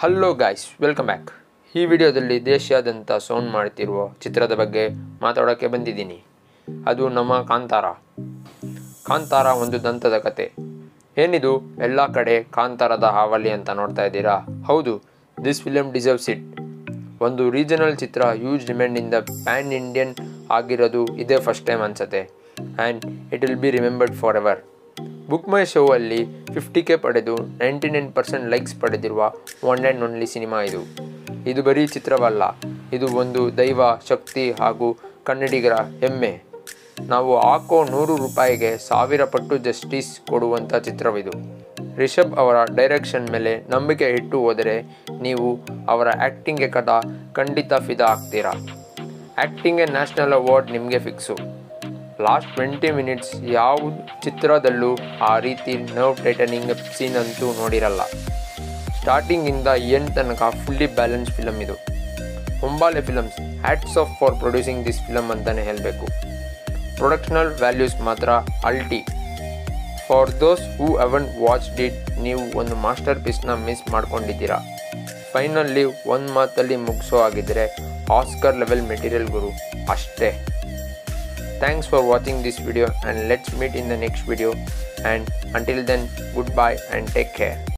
Hello guys, welcome back. ಈ ವಿಡಿಯೋದಲ್ಲಿ ದೇಶಾದ್ಯಂತ ಸೌಂಡ್ ಮಾಡ್ತಿರುವ ಚಿತ್ರದ ಬಗ್ಗೆ ಮಾತಾಡೋಕ್ಕೆ ಬಂದಿದ್ದೀನಿ. ಅದು ನಮ್ಮ ಕಾಂತಾರ ಒಂದು ದಂತದ ಕತೆ. ಏನಿದು ಎಲ್ಲ ಕಡೆ ಕಾಂತಾರದ ಹಾವಳಿ ಅಂತ ನೋಡ್ತಾ ಇದ್ದೀರಾ? ಹೌದು, ದಿಸ್ ಫಿಲಮ್ ಡಿಸರ್ವ್ಸ್ ಇಟ್. ಒಂದು ರೀಜನಲ್ ಚಿತ್ರ ಹ್ಯೂಜ್ ಡಿಮ್ಯಾಂಡಿಂದ ಪ್ಯಾನ್ ಇಂಡಿಯನ್ ಆಗಿರೋದು ಇದೇ ಫಸ್ಟ್ ಟೈಮ್ ಅನ್ಸುತ್ತೆ. And it will be remembered forever. BookMyShow ಅಲ್ಲಿ 50K ಪಡೆದು 99% ಲೈಕ್ಸ್ ಪಡೆದಿರುವ ಒನ್ ಆ್ಯಂಡ್ ಓನ್ಲಿ ಸಿನಿಮಾ ಇದು. ಇದು ಬರೀ ಚಿತ್ರವಲ್ಲ, ಇದು ಒಂದು ದೈವ ಶಕ್ತಿ ಹಾಗೂ ಕನ್ನಡಿಗರ ಹೆಮ್ಮೆ. ನಾವು ಹಾಕೋ 100 ರೂಪಾಯಿಗೆ 1000 ಪಟ್ಟು ಜಸ್ಟಿಸ್ ಕೊಡುವಂಥ ಚಿತ್ರವಿದು. ರಿಷಬ್ ಅವರ ಡೈರೆಕ್ಷನ್ ಮೇಲೆ ನಂಬಿಕೆ ಇಟ್ಟು ಹೋದರೆ ನೀವು ಅವರ ಆ್ಯಕ್ಟಿಂಗ್ಗೆ ಖಂಡಿತ ಫಿದಾ ಆಗ್ತೀರಾ. ಆ್ಯಕ್ಟಿಂಗ್ಗೆ ನ್ಯಾಷನಲ್ ಅವಾರ್ಡ್ ನಿಮಗೆ ಫಿಕ್ಸು. ಲಾಸ್ಟ್ 20 ಮಿನಿಟ್ಸ್ ಯಾವ ಚಿತ್ರದಲ್ಲೂ ಆ ರೀತಿ ನರ್ವ್ ಟೈಟನಿಂಗ್ ಸೀನ್ ಅಂತೂ ನೋಡಿರಲ್ಲ. ಸ್ಟಾರ್ಟಿಂಗಿಂದ ಎಂಡ್ ತನಕ ಫುಲ್ಲಿ ಬ್ಯಾಲೆನ್ಸ್ ಫಿಲಮ್ ಇದು. Hombale films hats off for producing this film ಅಂತಲೇ ಹೇಳಬೇಕು. ಪ್ರೊಡಕ್ಷನಲ್ ವ್ಯಾಲ್ಯೂಸ್ ಮಾತ್ರ ಅಲ್ಟಿ. For those who haven't watched it, ನೀವು ಒಂದು ಮಾಸ್ಟರ್ ಪೀಸ್ನ ಮಿಸ್ ಮಾಡ್ಕೊಂಡಿದ್ದೀರಾ. ಫೈನಲಿ ಒಂದು ಮಾತಲ್ಲಿ ಮುಗಿಸೋ ಆಗಿದ್ದರೆ ಆಸ್ಕರ್ ಲೆವೆಲ್ ಮೆಟೀರಿಯಲ್ ಗುರು, ಅಷ್ಟೇ. Thanks for watching this video and let's meet in the next video, and until then, goodbye and take care.